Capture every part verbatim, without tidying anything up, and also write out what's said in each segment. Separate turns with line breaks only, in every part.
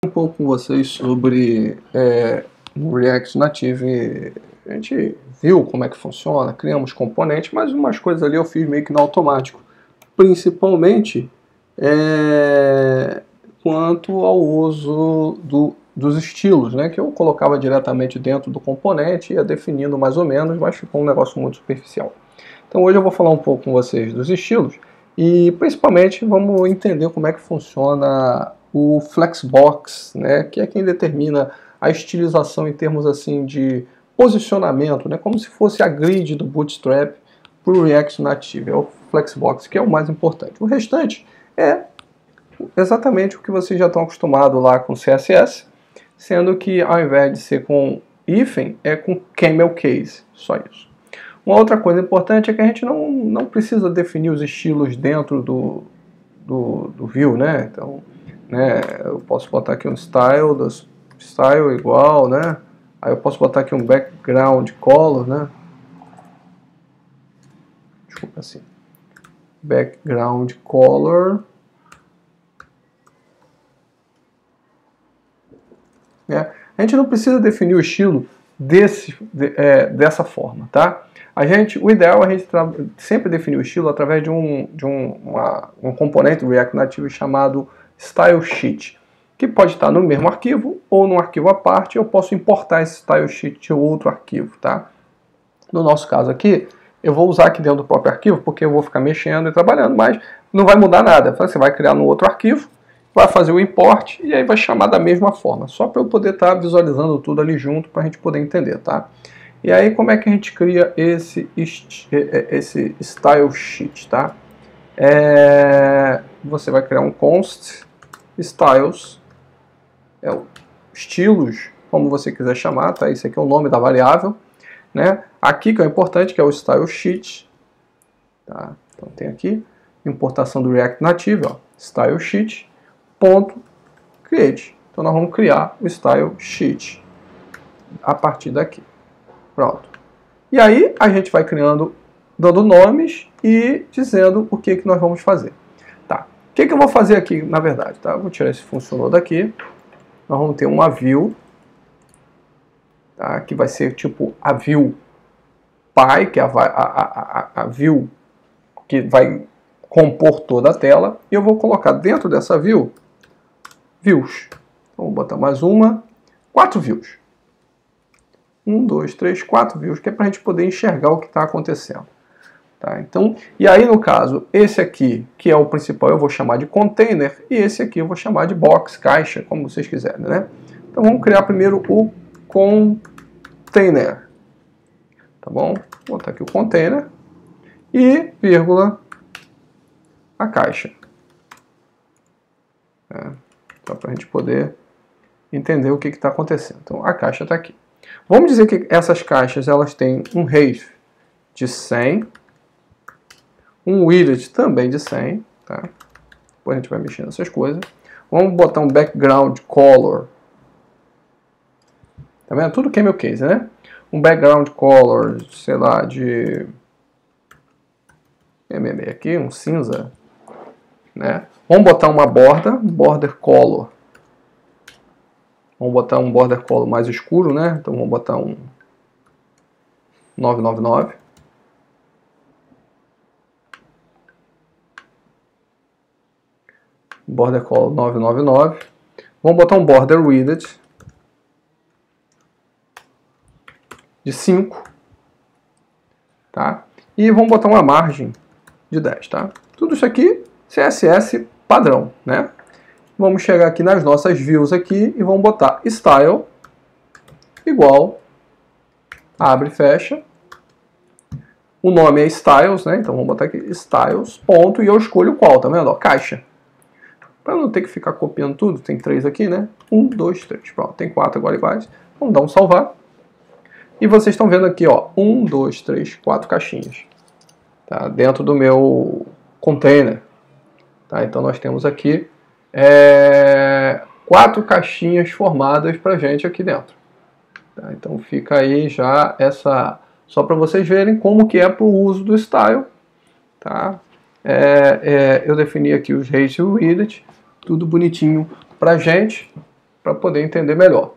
um pouco com vocês sobre é, o React Native. A gente viu como é que funciona, criamos componentes, mas umas coisas ali eu fiz meio que no automático, principalmente é, quanto ao uso do, dos estilos, né, que eu colocava diretamente dentro do componente, ia definindo mais ou menos, mas ficou um negócio muito superficial. Então hoje eu vou falar um pouco com vocês dos estilos e principalmente vamos entender como é que funciona o Flexbox, né, que é quem determina a estilização em termos assim de posicionamento, né, como se fosse a grid do Bootstrap para o React Native. É o Flexbox que é o mais importante. O restante é exatamente o que vocês já estão acostumados lá com C S S, sendo que ao invés de ser com hífen, é com camel case, só isso. Uma outra coisa importante é que a gente não, não precisa definir os estilos dentro do, do, do view, né? Então, né, eu posso botar aqui um style, das, style igual, né? Aí eu posso botar aqui um background color, né? Desculpa assim. Background color. É. A gente não precisa definir o estilo desse, de, é, dessa forma, tá? A gente, o ideal é a gente sempre definir o estilo através de um, de um, uma, um componente do React Native chamado Style Sheet, que pode estar no mesmo arquivo ou num arquivo à parte. Eu posso importar esse Style Sheet de outro arquivo, tá? No nosso caso aqui, eu vou usar aqui dentro do próprio arquivo, porque eu vou ficar mexendo e trabalhando, mas não vai mudar nada. Você vai criar no outro arquivo, vai fazer o import e aí vai chamar da mesma forma, só para eu poder estar visualizando tudo ali junto para a gente poder entender, tá? E aí como é que a gente cria esse, esse style sheet, tá? É, você vai criar um const styles, é o estilos, como você quiser chamar, tá? Esse aqui é o nome da variável, né? Aqui que é o importante, que é o style sheet, tá? Então tem aqui importação do React Native, ó, style sheet ponto create. Então nós vamos criar o style sheet a partir daqui. Pronto. E aí a gente vai criando, dando nomes e dizendo o que, que nós vamos fazer. Tá. O que, que eu vou fazer aqui, na verdade? Tá? Eu vou tirar esse funcionou daqui. Nós vamos ter uma view, tá? Que vai ser tipo a view pai, que é a, a, a, a view que vai compor toda a tela. E eu vou colocar dentro dessa view views. Então, vou botar mais uma, quatro views. Um, dois, três, quatro views, que é para a gente poder enxergar o que está acontecendo. Tá? Então, e aí no caso, esse aqui, que é o principal, eu vou chamar de container, e esse aqui eu vou chamar de box, caixa, como vocês quiserem, né? Então vamos criar primeiro o container. Tá bom? Vou botar aqui o container e vírgula a caixa. É, só para a gente poder entender o que está acontecendo. Então a caixa está aqui. Vamos dizer que essas caixas elas têm um height de cem, um width também de cem, tá? Depois a gente vai mexendo nessas coisas. Vamos botar um background color. Tá vendo? Tudo camel case, né? Um background color, sei lá, de M M aqui, um cinza, né? Vamos botar uma borda, border color. Vamos botar um border color mais escuro, né? Então vamos botar um nove nove nove. Border color nove nove nove. Vamos botar um border width de cinco, tá? E vamos botar uma margem de dez, tá? Tudo isso aqui C S S padrão, né? Vamos chegar aqui nas nossas views aqui e vamos botar style igual, abre e fecha. O nome é styles, né? Então vamos botar aqui styles, ponto, e eu escolho qual, tá vendo? Ó, caixa. Para não ter que ficar copiando tudo, tem três aqui, né? Um, dois, três. Pronto, tem quatro agora iguais. Vamos dar um salvar. E vocês estão vendo aqui, ó, um, dois, três, quatro caixinhas. Tá? Dentro do meu container. Tá? Então nós temos aqui É, quatro caixinhas formadas pra gente aqui dentro. Tá? Então fica aí já essa, só para vocês verem como que é para o uso do style. Tá? É, é, eu defini aqui os height e o width, tudo bonitinho pra gente, para poder entender melhor.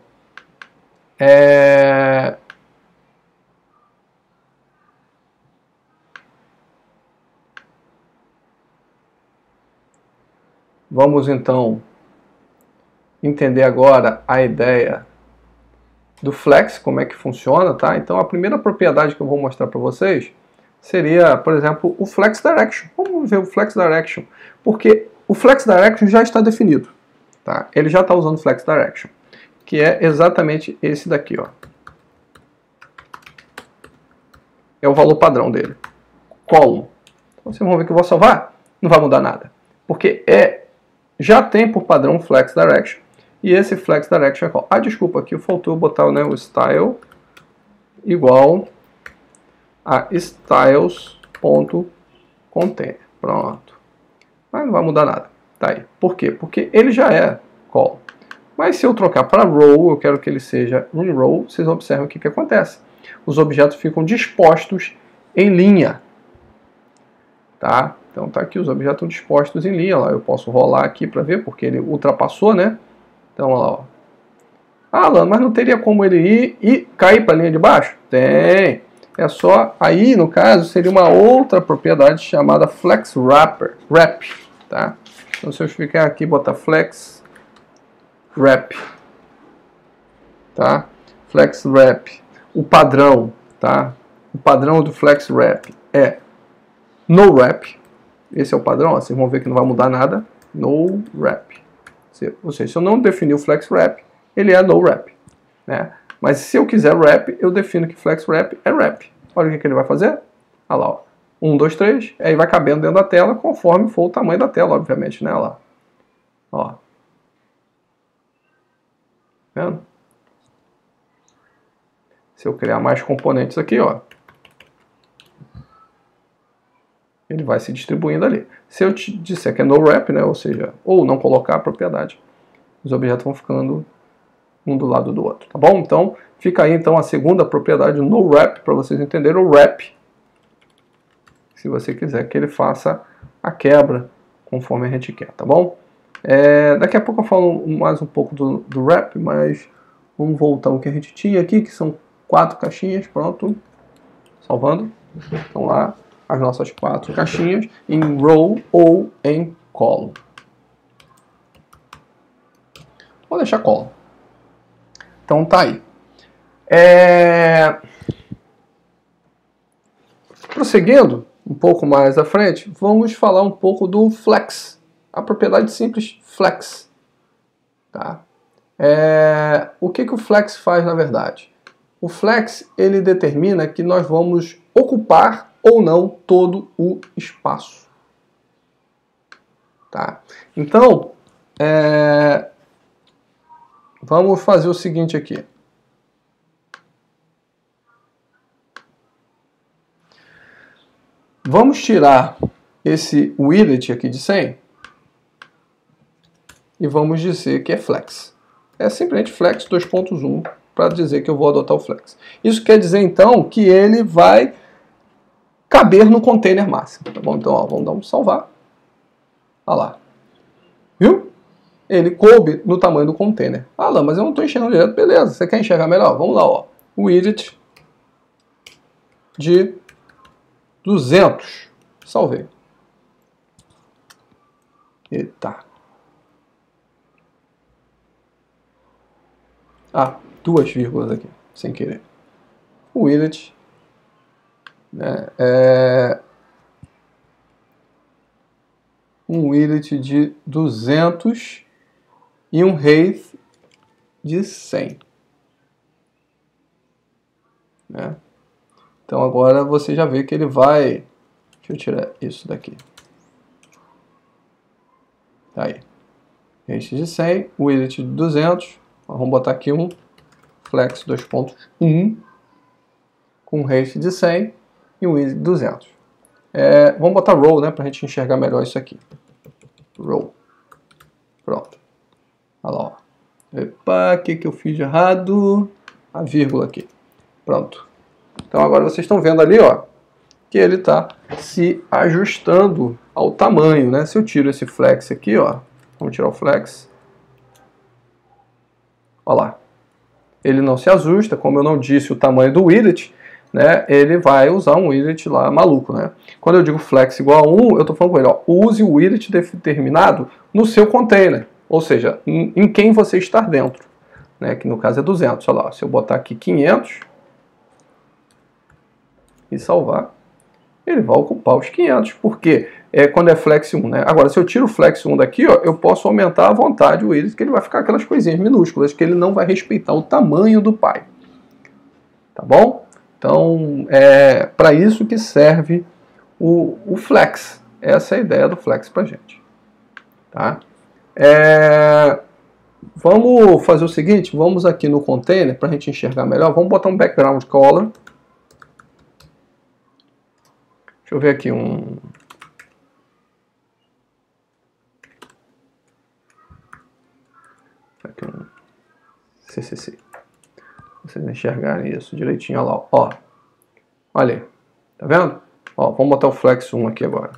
É... Vamos então entender agora a ideia do flex, como é que funciona, tá? Então a primeira propriedade que eu vou mostrar para vocês seria, por exemplo, o flex direction. Vamos ver o flex direction, porque o flex direction já está definido, tá? Ele já está usando flex direction, que é exatamente esse daqui, ó. É o valor padrão dele, column. Então, vocês vão ver que eu vou salvar, não vai mudar nada, porque é já tem por padrão flex direction, e esse flex direction é qual? Ah, desculpa, aqui faltou botar, né, o style igual a styles.container. Pronto. Mas não vai mudar nada. Tá aí. Por quê? Porque ele já é call. Mas se eu trocar para row, eu quero que ele seja um row, vocês observam o que, que acontece. Os objetos ficam dispostos em linha. Tá? Então tá aqui, os objetos estão dispostos em linha. Lá. Eu posso rolar aqui para ver, porque ele ultrapassou, né? Então, olha lá. Ó. Ah, Alan, mas não teria como ele ir e cair para a linha de baixo? Tem. É só, aí no caso, seria uma outra propriedade chamada flex wrapper, wrap, tá? Então se eu ficar aqui e botar flex wrap, tá? Flex wrap, o padrão, tá? O padrão do flex wrap é no wrap. Esse é o padrão, ó, vocês vão ver que não vai mudar nada. No wrap. Ou seja, se eu não definir o flex wrap, ele é no wrap, né? Mas se eu quiser wrap, eu defino que flex wrap é wrap. Olha o que, que ele vai fazer. Olha lá, ó. um, dois, três. Aí vai cabendo dentro da tela conforme for o tamanho da tela, obviamente, né? Olha lá. Ó. Vendo? Se eu criar mais componentes aqui, ó, ele vai se distribuindo ali. Se eu te disser que é no wrap, né? Ou seja, ou não colocar a propriedade, os objetos vão ficando um do lado do outro, tá bom? Então, fica aí então a segunda propriedade no wrap, para vocês entenderem o wrap, se você quiser que ele faça a quebra conforme a gente quer, tá bom? É, daqui a pouco eu falo mais um pouco do, do wrap, mas vamos voltar ao que a gente tinha aqui, que são quatro caixinhas, pronto, salvando, então lá, as nossas quatro caixinhas, em row ou em column. Vou deixar column. Então tá aí. É... Prosseguindo um pouco mais à frente, vamos falar um pouco do flex. A propriedade simples flex. Tá? É... O que, que o flex faz na verdade? O flex ele determina que nós vamos ocupar ou não todo o espaço. Tá? Então, é... vamos fazer o seguinte aqui. Vamos tirar esse widget aqui de cem e vamos dizer que é flex. É simplesmente flex dois ponto um para dizer que eu vou adotar o flex. Isso quer dizer então que ele vai caber no container máximo. Tá bom? Então ó, vamos dar um salvar. Olha lá. Viu? Ele coube no tamanho do container. Ah, lá, mas eu não estou enxergando direto. Beleza, você quer enxergar melhor? Vamos lá, ó. Widget de duzentos. Salvei. Eita. Ah, duas vírgulas aqui, sem querer. O widget, né, é um widget de duzentos e um height de cem. Né? Então agora você já vê que ele vai... Deixa eu tirar isso daqui. Tá aí. Height de cem, widget de duzentos. Vamos botar aqui um flex dois ponto um com height de cem e um widget de duzentos. É, vamos botar row, né, para a gente enxergar melhor isso aqui. Row. Pronto. Olha lá, ó. Epa, o que, que eu fiz de errado? A vírgula aqui. Pronto. Então agora vocês estão vendo ali, ó, que ele está se ajustando ao tamanho, né? Se eu tiro esse flex aqui, ó, vamos tirar o flex. olha lá, ele não se ajusta, como eu não disse o tamanho do widget, né, ele vai usar um widget lá maluco, né? Quando eu digo flex igual a um, eu estou falando com ele, ó, use o widget determinado no seu container, ou seja, em, em quem você está dentro, né, que no caso é duzentos, olha lá, se eu botar aqui quinhentos e salvar, ele vai ocupar os quinhentos, porque é quando é flex um, né? Agora, se eu tiro o flex um daqui, ó, eu posso aumentar à vontade o widget, que ele vai ficar aquelas coisinhas minúsculas, que ele não vai respeitar o tamanho do pai, tá bom? Então, é para isso que serve o, o flex. Essa é a ideia do flex para a gente. Tá? É, vamos fazer o seguinte, vamos aqui no container, para a gente enxergar melhor, vamos botar um background color. Deixa eu ver aqui um... Aqui um C C C. Vocês enxergarem isso direitinho, olha lá, ó. Olha aí, tá vendo? Ó, vamos botar o flex um aqui agora.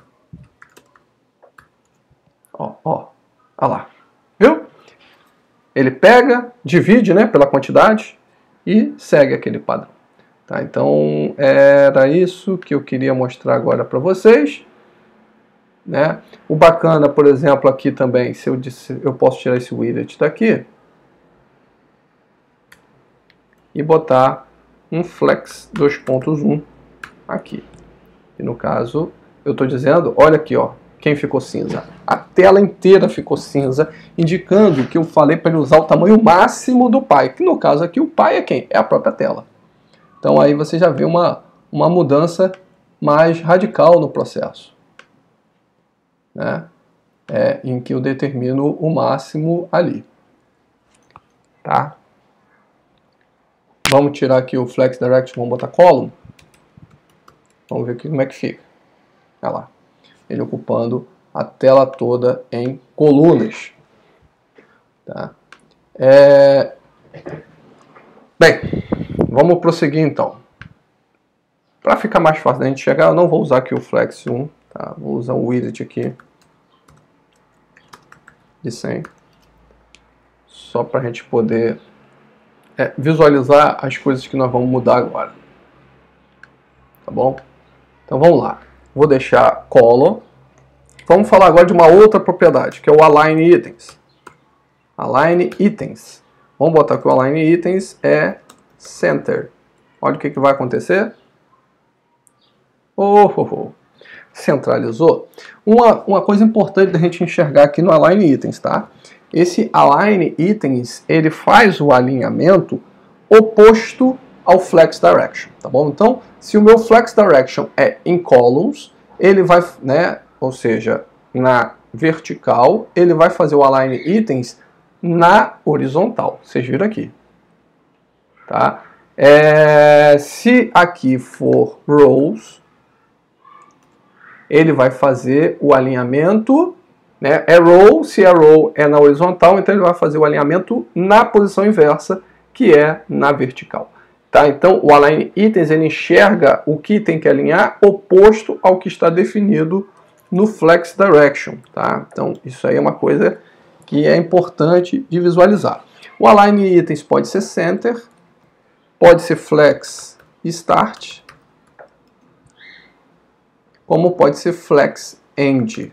Ó, ó, olha lá, viu? Ele pega, divide, né, pela quantidade e segue aquele padrão. Tá, então, era isso que eu queria mostrar agora para vocês. Né? O bacana, por exemplo, aqui também, se eu, disse, eu posso tirar esse widget daqui e botar um flex dois ponto um aqui. E no caso, eu estou dizendo, olha aqui, ó, quem ficou cinza? A tela inteira ficou cinza, indicando que eu falei para ele usar o tamanho máximo do pai, que no caso aqui o pai é quem? É a própria tela. Então aí você já vê uma, uma mudança mais radical no processo, né? É, em que eu determino o máximo ali. Tá? Vamos tirar aqui o Flex Direction, vamos botar Column. Vamos ver aqui como é que fica. Olha lá. Ele ocupando a tela toda em colunas. Tá? É... Bem, vamos prosseguir então. Para ficar mais fácil da gente chegar, eu não vou usar aqui o Flex um. Tá? Vou usar um widget aqui de cem. Só para a gente poder é, visualizar as coisas que nós vamos mudar agora. Tá bom? Então vamos lá. Vou deixar color. Vamos falar agora de uma outra propriedade, que é o Align Items. Align Items. Vamos botar que o Align Items é Center. Olha o que, que vai acontecer. Oh, oh, oh. Centralizou. Uma, uma coisa importante da gente enxergar aqui no Align Items, tá? Esse Align Items, ele faz o alinhamento oposto ao Flex Direction, tá bom? Então, se o meu Flex Direction é em columns, ele vai, né, ou seja, na vertical, ele vai fazer o Align Items na horizontal. Vocês viram aqui, tá? É, se aqui for rows, ele vai fazer o alinhamento, né? É row, se é row é na horizontal, então ele vai fazer o alinhamento na posição inversa, que é na vertical. Tá? Então o Align Items ele enxerga o que tem que alinhar oposto ao que está definido no Flex Direction. Tá? Então isso aí é uma coisa que é importante de visualizar. O Align Items pode ser Center, pode ser Flex Start, como pode ser Flex End.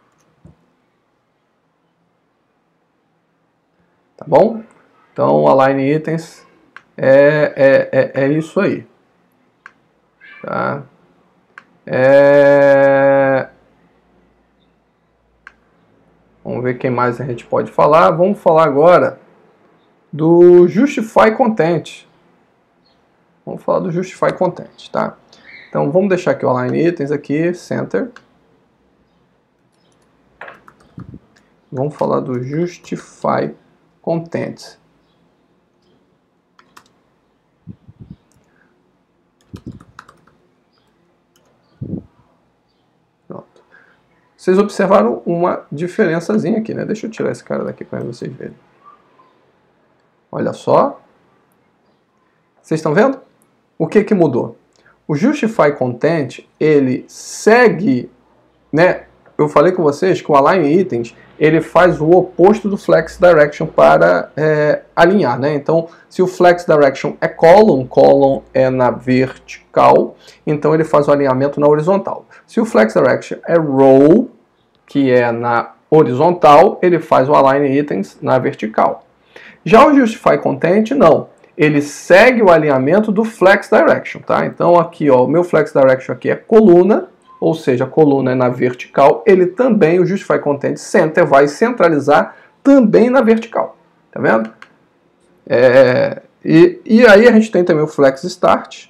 Tá bom? Então, Align Items é, é, é, é isso aí. Tá? É... Vamos ver quem mais a gente pode falar. Vamos falar agora do Justify Content. Vamos falar do Justify Content, tá? Então, vamos deixar aqui o Align Items aqui, Center. Vamos falar do Justify Content. Pronto. Vocês observaram uma diferençazinha aqui, né? Deixa eu tirar esse cara daqui para vocês verem. Olha só. Vocês estão vendo? O que que mudou? O Justify Content, ele segue, né, eu falei com vocês que o Align Items ele faz o oposto do Flex Direction para é, alinhar, né? Então, se o Flex Direction é column, column é na vertical, então ele faz o alinhamento na horizontal. Se o Flex Direction é row, que é na horizontal, ele faz o Align Items na vertical. Já o Justify Content, não. Ele segue o alinhamento do Flex Direction, tá? Então aqui, ó, o meu Flex Direction aqui é coluna, ou seja, a coluna é na vertical. Ele também, o Justify Content Center, vai centralizar também na vertical, tá vendo? É, e, e aí a gente tem também o Flex Start,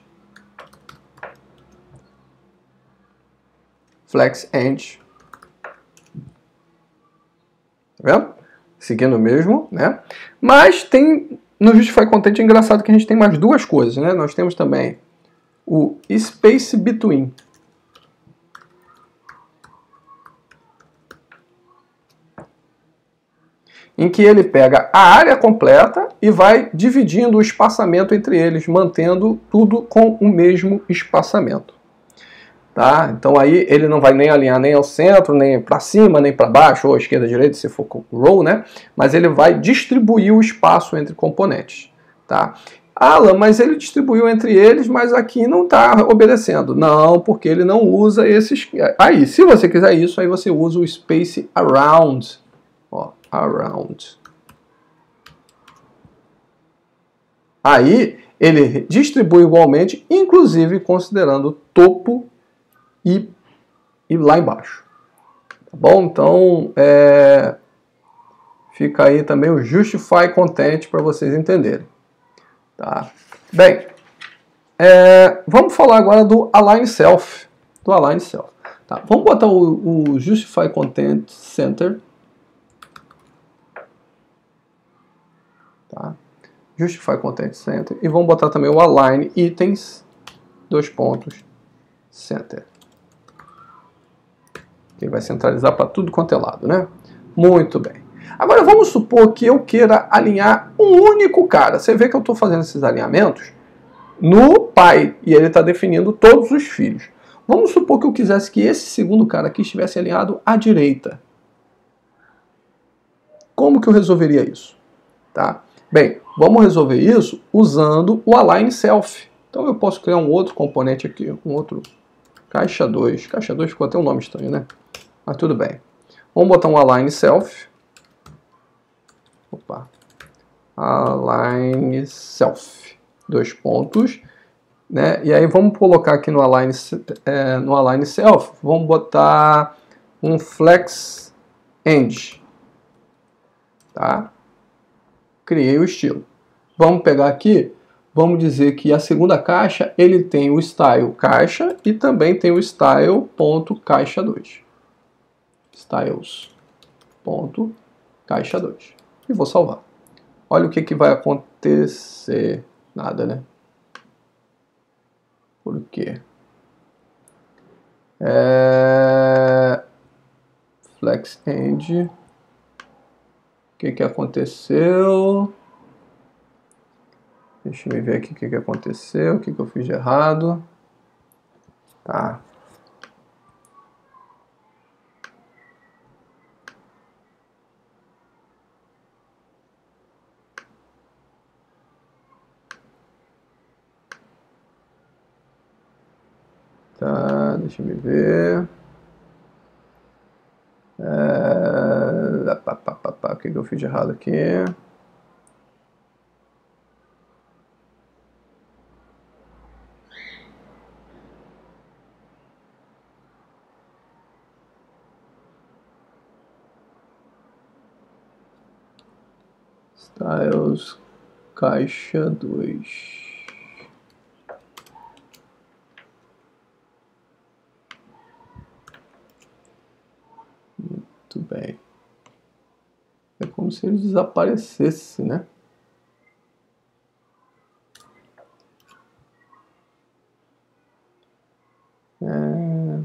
Flex End, tá vendo? Seguindo o mesmo, né? Mas tem, no Justify Content é engraçado que a gente tem mais duas coisas, né? Nós temos também o Space Between. Em que ele pega a área completa e vai dividindo o espaçamento entre eles, mantendo tudo com o mesmo espaçamento. Tá? Então aí ele não vai nem alinhar nem ao centro, nem para cima, nem para baixo, ou à esquerda, direita, se for row, né? Mas ele vai distribuir o espaço entre componentes. Tá? Alan, mas ele distribuiu entre eles, mas aqui não está obedecendo. Não, porque ele não usa esses... Aí, se você quiser isso, aí você usa o Space Around. Ó, Around. Aí ele distribui igualmente, inclusive considerando topo E, e lá embaixo. Tá bom? Então, é, fica aí também o Justify Content para vocês entenderem. Tá? Bem, é, vamos falar agora do Align Self. Do Align Self. Tá? Vamos botar o, o Justify Content Center. Tá? Justify Content Center. E vamos botar também o Align Items, dois pontos, Center. Que vai centralizar para tudo quanto é lado, né? Muito bem. Agora vamos supor que eu queira alinhar um único cara. Você vê que eu estou fazendo esses alinhamentos no pai e ele está definindo todos os filhos. Vamos supor que eu quisesse que esse segundo cara aqui estivesse alinhado à direita. Como que eu resolveria isso? Tá? Bem, vamos resolver isso usando o Align Self. Então eu posso criar um outro componente aqui, um outro caixa dois. Caixa dois ficou até um nome estranho, né? Mas tudo bem. Vamos botar um Align Self. Opa. Align Self. Dois pontos. Né? E aí vamos colocar aqui no Align, é, no Align Self, vamos botar um Flex End. Tá? Criei o estilo. Vamos pegar aqui, vamos dizer que a segunda caixa, ele tem o style caixa e também tem o style.caixa dois. Styles.caixa dois. E vou salvar. Olha o que, que vai acontecer. Nada, né? Por quê? É... Flex End. O que, que aconteceu? Deixa eu ver aqui o que, que aconteceu. O que, que eu fiz de errado. Tá. Tá, deixa eu ver. É... Pá, pá, pá, pá. O que, que eu fiz de errado aqui? Styles caixa dois. Muito bem. É como se ele desaparecesse, né? É...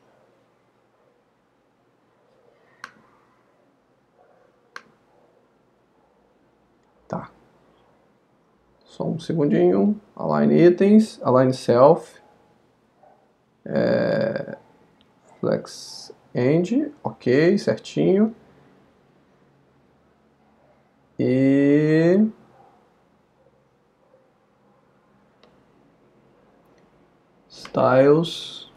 Tá. Só um segundinho. Align Items, Align Self. É... Flex end, ok, certinho. E styles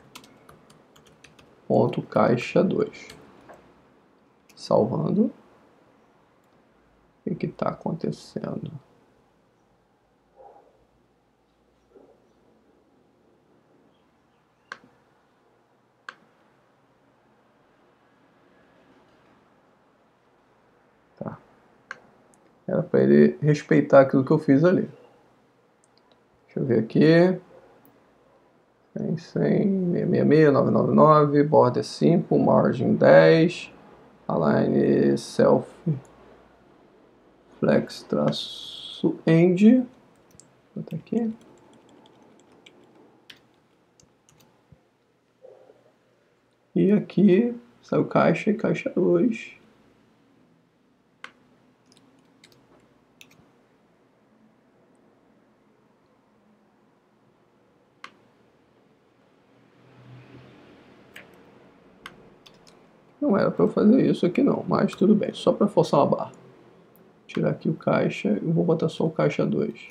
ponto caixa dois. Salvando. O que está acontecendo? Tá. Era para ele respeitar aquilo que eu fiz ali. Deixa eu ver aqui. cem, cem, seiscentos e sessenta e seis, novecentos e noventa e nove, border cinco, margin dez, align self, flex traço end. Vou botar aqui. E aqui saiu caixa e caixa dois. Não era para eu fazer isso aqui não, mas tudo bem, só para forçar uma barra. Tirar aqui o caixa e vou botar só o caixa dois.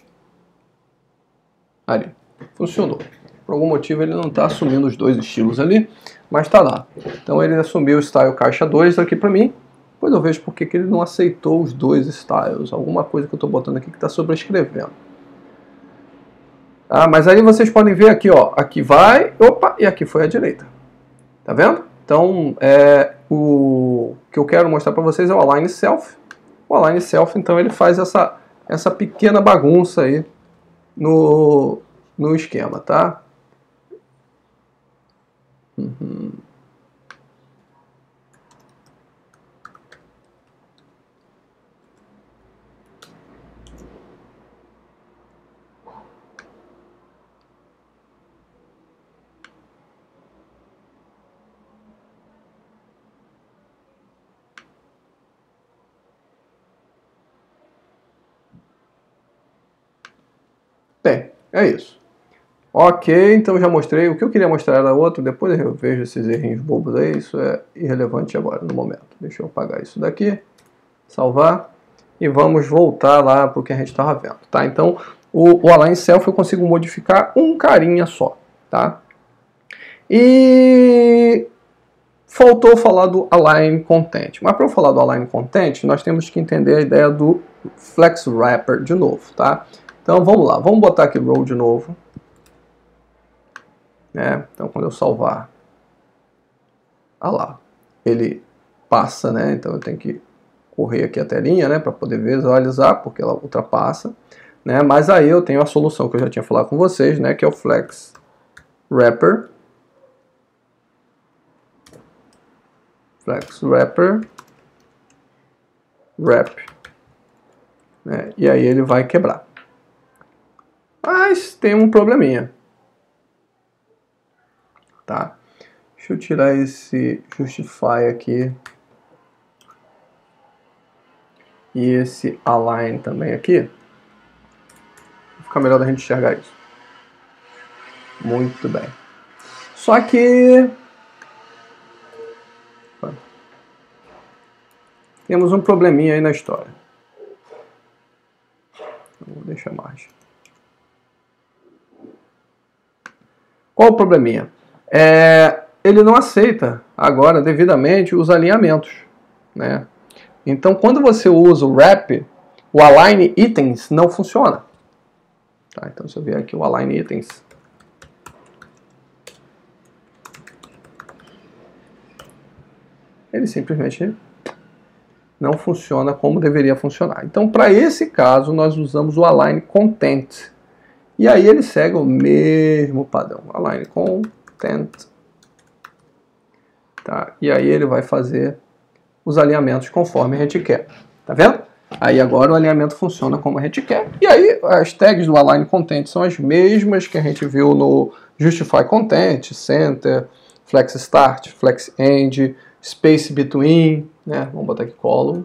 Ali, funcionou. Por algum motivo ele não está assumindo os dois estilos ali, mas está lá. Então ele assumiu o style caixa dois aqui para mim, depois eu vejo porque que ele não aceitou os dois styles. Alguma coisa que eu estou botando aqui que está sobrescrevendo. Ah, mas aí vocês podem ver aqui, ó, aqui vai, opa, e aqui foi a direita. Tá vendo? Então, é, o que eu quero mostrar para vocês é o Align Self. O Align Self, então, ele faz essa, essa pequena bagunça aí no, no esquema, tá? Uhum. Bem, é isso. Ok, então já mostrei. O que eu queria mostrar era outro. Depois eu vejo esses errinhos bobos aí. Isso é irrelevante agora, no momento. Deixa eu apagar isso daqui. Salvar. E vamos voltar lá para o que a gente estava vendo. Tá? Então, o, o Align Self eu consigo modificar um carinha só. Tá? E faltou falar do Align Content. Mas para eu falar do Align Content, nós temos que entender a ideia do Flex Wrapper de novo. Tá? Então vamos lá. Vamos botar aqui Row de novo. Né? Então quando eu salvar, olha lá, ele passa, né? Então eu tenho que correr aqui a telinha, né, para poder visualizar, porque ela ultrapassa, né? Mas aí eu tenho a solução que eu já tinha falado com vocês, né, que é o Flex Wrapper, Flex Wrapper, Wrap, né? E aí ele vai quebrar. Mas tem um probleminha. Tá? Deixa eu tirar esse Justify aqui. E esse Align também aqui. Vai ficar melhor da gente enxergar isso. Muito bem. Só que... temos um probleminha aí na história. Vou deixar mais. Qual o probleminha? É, ele não aceita agora devidamente os alinhamentos, né? Então, quando você usa o wrap, o align itens não funciona. Tá, então, se eu vier aqui o align itens, ele simplesmente não funciona como deveria funcionar. Então, para esse caso, nós usamos o align content. E aí ele segue o mesmo padrão, align content. Tá? E aí ele vai fazer os alinhamentos conforme a gente quer. Tá vendo? Aí agora o alinhamento funciona como a gente quer. E aí as tags do align content são as mesmas que a gente viu no justify content, center, flex start, flex end, space between, né? Vamos botar aqui column.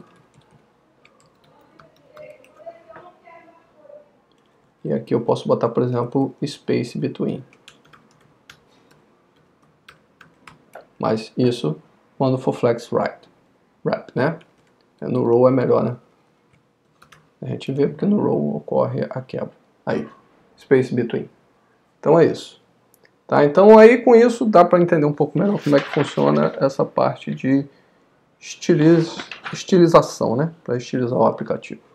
E aqui eu posso botar, por exemplo, space between. Mas isso quando for flex wrap, wrap, né? No roll é melhor, né? A gente vê porque no roll ocorre a quebra. Aí, space between. Então é isso. Tá? Então aí com isso dá para entender um pouco melhor como é que funciona essa parte de estiliz... estilização, né? Para estilizar o aplicativo.